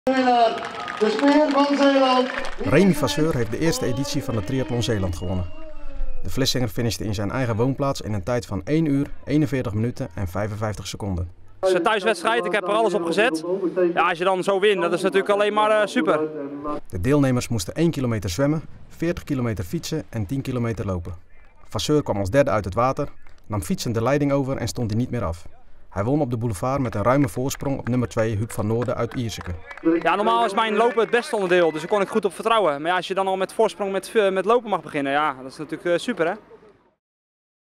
De Speer van Zeeland. Remy Vasseur heeft de eerste editie van de Triathlon Zeeland gewonnen. De Vlissinger finishte in zijn eigen woonplaats in een tijd van 1 uur, 41 minuten en 55 seconden. Het is een thuiswedstrijd, ik heb er alles op gezet. Ja, als je dan zo wint, dat is natuurlijk alleen maar super. De deelnemers moesten 1 kilometer zwemmen, 40 kilometer fietsen en 10 kilometer lopen. Vasseur kwam als derde uit het water, nam fietsend de leiding over en stond hij niet meer af. Hij won op de boulevard met een ruime voorsprong op nummer 2 Huub van Noorden uit Ierseke. Ja, normaal is mijn lopen het beste onderdeel, dus daar kon ik goed op vertrouwen. Maar ja, als je dan al met voorsprong met lopen mag beginnen, ja, dat is natuurlijk super, hè.